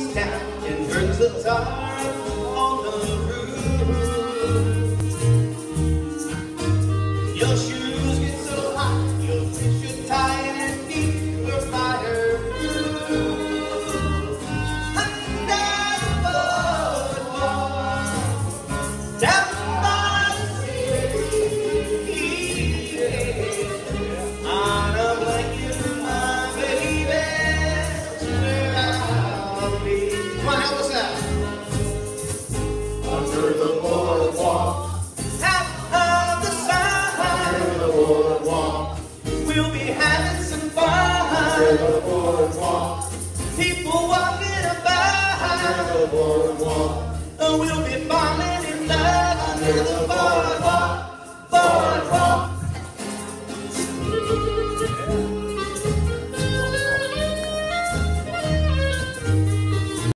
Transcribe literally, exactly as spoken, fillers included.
down and turns the tire on the roof. Your shoes get so hot, you'll twist your tie and feet will fire. We'll be having some fun. The boardwalk. People walking about. The boardwalk. We'll be falling in love under the boardwalk.